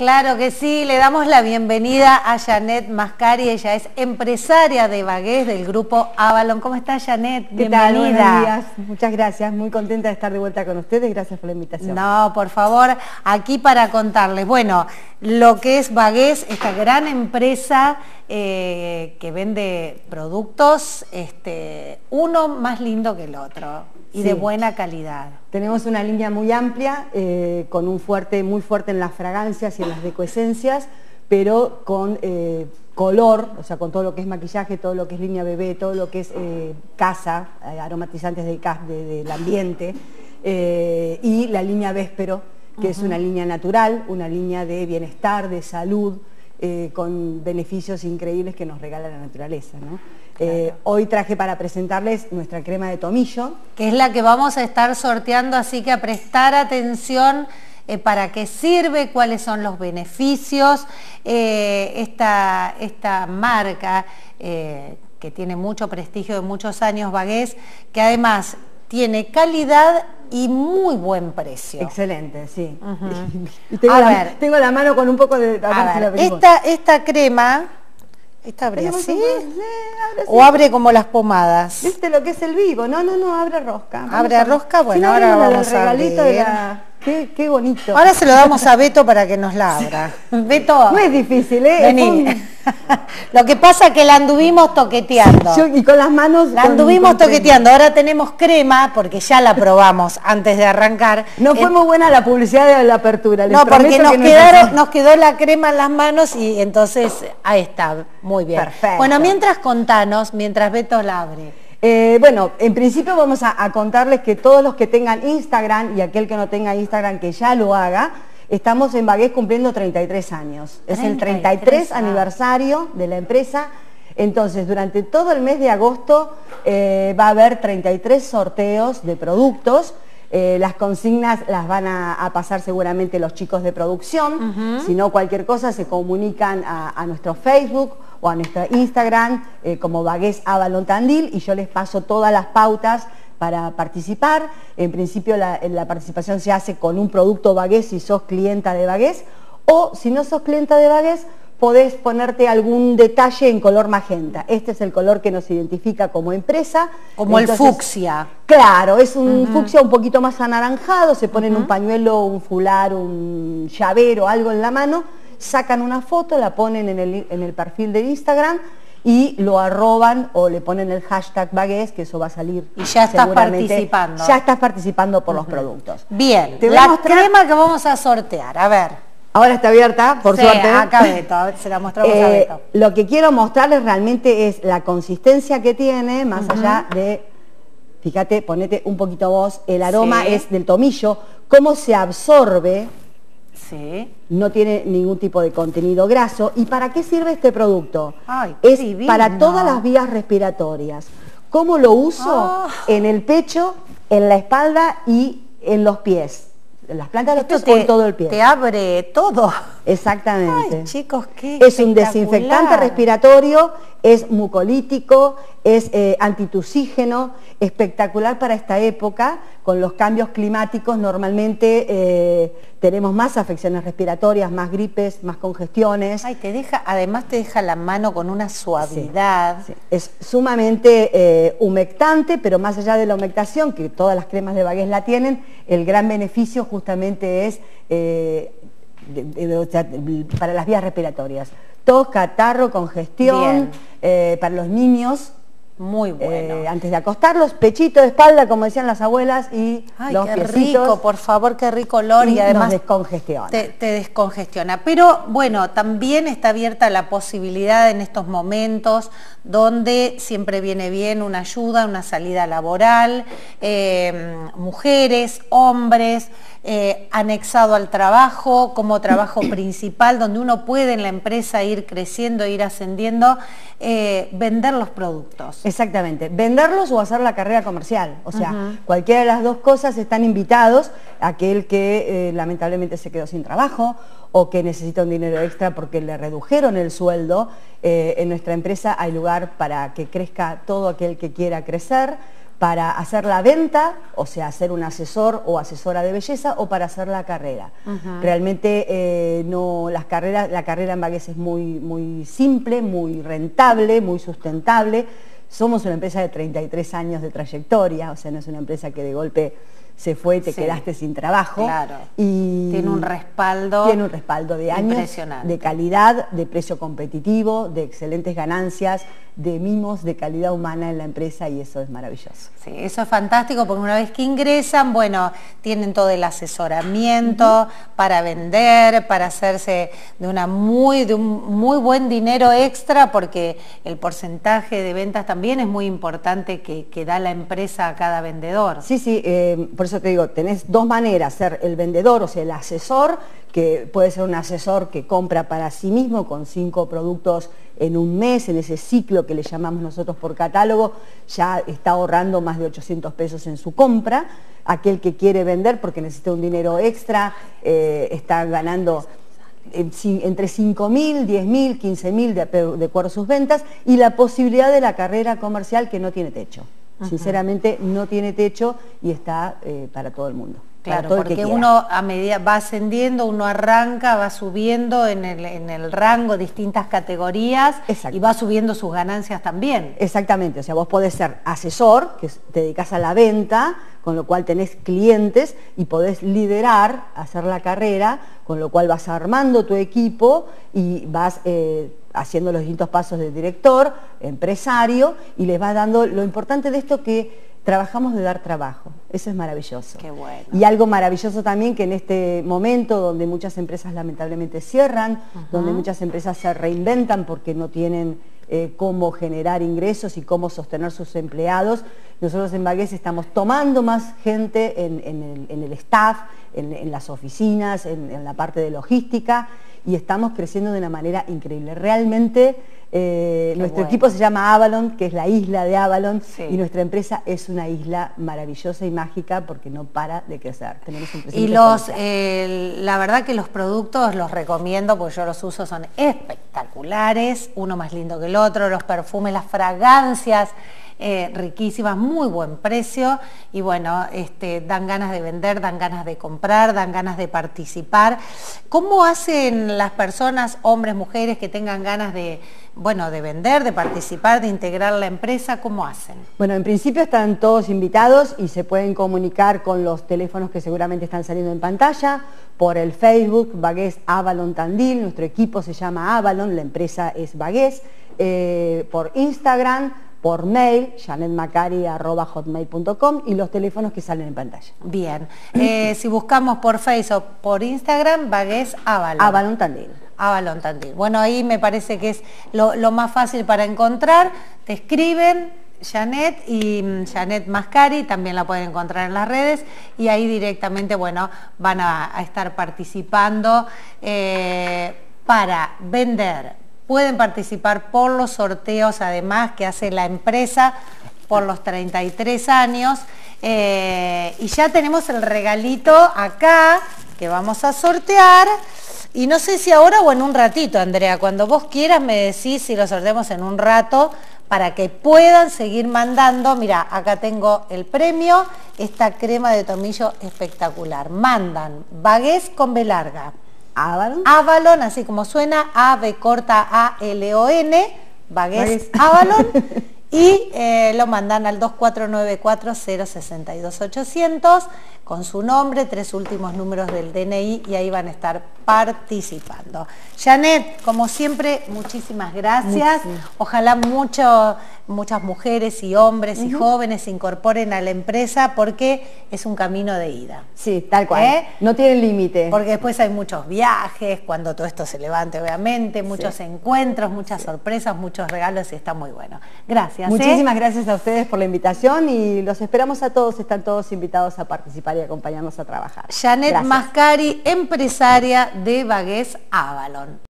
Claro que sí, le damos la bienvenida a Janet Mascari, ella es empresaria de Bagués del grupo Avalon. ¿Cómo está, Janet? Bienvenida. ¿Qué tal? Buenos días, muchas gracias, muy contenta de estar de vuelta con ustedes, gracias por la invitación. No, por favor, aquí para contarles, bueno, lo que es Bagués, esta gran empresa que vende productos, uno más lindo que el otro y sí, de buena calidad. Tenemos una línea muy amplia, con un muy fuerte en las fragancias y en las decoesencias, pero con color, o sea, con todo lo que es maquillaje, todo lo que es línea bebé, todo lo que es casa, aromatizantes del ambiente, y la línea Véspero, que es una línea natural, una línea de bienestar, de salud, con beneficios increíbles que nos regala la naturaleza, ¿no? Claro. Hoy traje para presentarles nuestra crema de tomillo. Que es la que vamos a estar sorteando, así que a prestar atención para qué sirve, cuáles son los beneficios. Esta marca que tiene mucho prestigio de muchos años, Bagués, que además tiene calidad y muy buen precio. Excelente, sí. Y tengo la mano con un poco de... Esta crema... ¿Esta abre así? ¿O abre como las pomadas? ¿Viste lo que es el vivo? No, abre rosca. ¿Abre rosca? Bueno, ahora vamos a ver. Qué bonito. Ahora se lo damos a Beto para que nos la abra. Beto. No es difícil, ¿eh? Vení. Lo que pasa es que la anduvimos toqueteando. Y con las manos... La anduvimos toqueteando. Ahora tenemos crema, porque ya la probamos antes de arrancar. No fue muy buena la publicidad de la apertura. No, porque nos quedó la crema en las manos y entonces ahí está. Muy bien. Perfecto. Bueno, mientras contanos, mientras Beto la abre. Bueno, en principio vamos a contarles que todos los que tengan Instagram y aquel que no tenga Instagram que ya lo haga, estamos en Bagués cumpliendo 33 años. Es el 33 aniversario de la empresa. Entonces, durante todo el mes de agosto va a haber 33 sorteos de productos. Las consignas las van a pasar seguramente los chicos de producción. Si no, cualquier cosa se comunican a nuestro Facebook o a nuestro Instagram como Bagués Avalon Tandil y yo les paso todas las pautas para participar. En principio la participación se hace con un producto Bagués si sos clienta de Bagués, o si no sos clienta de Bagués podés ponerte algún detalle en color magenta. Este es el color que nos identifica como empresa. Como entonces, el fucsia. Claro, es un fucsia un poquito más anaranjado, se ponen un pañuelo, un fular, un llavero, algo en la mano, sacan una foto, la ponen en el perfil de Instagram y lo arroban o le ponen el hashtag Bagués, que eso va a salir. Y ya estás participando. Ya estás participando por los productos. Bien, la crema que vamos a sortear, a ver. Ahora está abierta, por suerte. Acá Beto, a ver, se la mostramos a Beto. Lo que quiero mostrarles realmente es la consistencia que tiene, más allá de, fíjate, ponete un poquito vos, el aroma es del tomillo, cómo se absorbe. Sí. No tiene ningún tipo de contenido graso. ¿Y para qué sirve este producto? Ay, es divino. Para todas las vías respiratorias. ¿Cómo lo uso? En el pecho, en la espalda y en los pies. En las plantas de los pies o en todo el pie. Te abre todo. Exactamente. Ay, chicos, qué es un desinfectante respiratorio, es mucolítico, es antitusígeno, espectacular para esta época. Con los cambios climáticos normalmente tenemos más afecciones respiratorias, más gripes, más congestiones. Ay, además te deja la mano con una suavidad. Sí. Es sumamente humectante, pero más allá de la humectación, que todas las cremas de Bagués la tienen, el gran beneficio justamente es para las vías respiratorias. Tos, catarro, congestión, para los niños. Muy bueno. Antes de acostarlos, pechito de espalda, como decían las abuelas, y los qué piecitos, rico, por favor, qué rico olor y además nos descongestiona. Te descongestiona. Pero bueno, también está abierta la posibilidad en estos momentos donde siempre viene bien una ayuda, una salida laboral, mujeres, hombres, anexado al trabajo, como trabajo principal, donde uno puede en la empresa ir creciendo, ir ascendiendo, vender los productos. Exactamente, venderlos o hacer la carrera comercial, o sea, cualquiera de las dos cosas están invitados. Aquel que lamentablemente se quedó sin trabajo o que necesita un dinero extra porque le redujeron el sueldo, en nuestra empresa hay lugar para que crezca todo aquel que quiera crecer, para hacer la venta, o sea, ser un asesor o asesora de belleza, o para hacer la carrera. Realmente la carrera en Bagués es muy simple, muy rentable, muy sustentable. Somos una empresa de 33 años de trayectoria, o sea, no es una empresa que de golpe se fue y te quedaste sin trabajo. Claro. Y tiene un respaldo. Tiene un respaldo de años, de calidad, de precio competitivo, de excelentes ganancias, de mimos, de calidad humana en la empresa, y eso es maravilloso. Sí, eso es fantástico, porque una vez que ingresan, bueno, tienen todo el asesoramiento para vender, para hacerse de un muy buen dinero extra, porque el porcentaje de ventas también es muy importante que da la empresa a cada vendedor. Sí, sí, por eso te digo, tenés dos maneras: ser el vendedor, o sea, el asesor, que puede ser un asesor que compra para sí mismo con 5 productos en un mes, en ese ciclo que le llamamos nosotros por catálogo, ya está ahorrando más de 800 pesos en su compra. Aquel que quiere vender porque necesita un dinero extra, está ganando entre 5.000, 10.000, 15.000 de acuerdo a sus ventas, y la posibilidad de la carrera comercial, que no tiene techo. Sinceramente no tiene techo, y está para todo el mundo. Claro, porque uno a medida va ascendiendo, uno arranca, va subiendo en el rango, distintas categorías. Exacto. Y va subiendo sus ganancias también. Exactamente, o sea, vos podés ser asesor, que te dedicas a la venta, con lo cual tenés clientes, y podés liderar, hacer la carrera, con lo cual vas armando tu equipo y vas haciendo los distintos pasos de director, empresario, y les vas dando. Lo importante de esto, que trabajamos de dar trabajo, eso es maravilloso. Qué bueno. Y algo maravilloso también, que en este momento donde muchas empresas lamentablemente cierran, donde muchas empresas se reinventan porque no tienen cómo generar ingresos y cómo sostener sus empleados, nosotros en Bagués estamos tomando más gente en el staff, en las oficinas, en la parte de logística, y estamos creciendo de una manera increíble. Realmente nuestro equipo se llama Avalon, que es la isla de Avalon, y nuestra empresa es una isla maravillosa y mágica porque no para de crecer. Tenemos un y la verdad que los productos los recomiendo, porque yo los uso, son espectaculares, uno más lindo que el otro, los perfumes, las fragancias, riquísimas, muy buen precio, y bueno, dan ganas de vender, dan ganas de comprar, dan ganas de participar. ¿Cómo hacen las personas, hombres, mujeres, que tengan ganas de vender, de participar, de integrar la empresa? ¿Cómo hacen? Bueno, en principio están todos invitados y se pueden comunicar con los teléfonos que seguramente están saliendo en pantalla, por el Facebook, Bagués Avalon Tandil, nuestro equipo se llama Avalon, la empresa es Bagués, por Instagram, por mail, janetmacari@hotmail.com, y los teléfonos que salen en pantalla. Bien, si buscamos por Facebook, por Instagram, Bagués Avalon. Avalon Tandil. Avalon Tandil. Bueno, ahí me parece que es lo más fácil para encontrar. Te escriben Janet, y Janet Mascari, también la pueden encontrar en las redes, y ahí directamente, bueno, van a estar participando para vender. Pueden participar por los sorteos, además, que hace la empresa por los 33 años. Y ya tenemos el regalito acá, que vamos a sortear. Y no sé si ahora o en un ratito, Andrea. Cuando vos quieras me decís si lo sorteamos en un rato, para que puedan seguir mandando. Mira, acá tengo el premio, esta crema de tomillo espectacular. Mandan Bagués con B larga. Avalon. Avalon, así como suena, A-B corta A-L-O-N, Bagués Avalon, y lo mandan al 2494-062-800 con su nombre, 3 últimos números del DNI, y ahí van a estar participando. Janet, como siempre, muchísimas gracias. Ojalá muchas mujeres y hombres y jóvenes se incorporen a la empresa, porque es un camino de ida. Sí, tal cual. No tiene límite. Porque después hay muchos viajes, cuando todo esto se levante, obviamente, muchos encuentros, muchas sorpresas, muchos regalos, y está muy bueno. Gracias. Muchísimas gracias a ustedes por la invitación, y los esperamos a todos, están todos invitados a participar y acompañarnos a trabajar. Janet Mascari, empresaria de Bagués Avalon.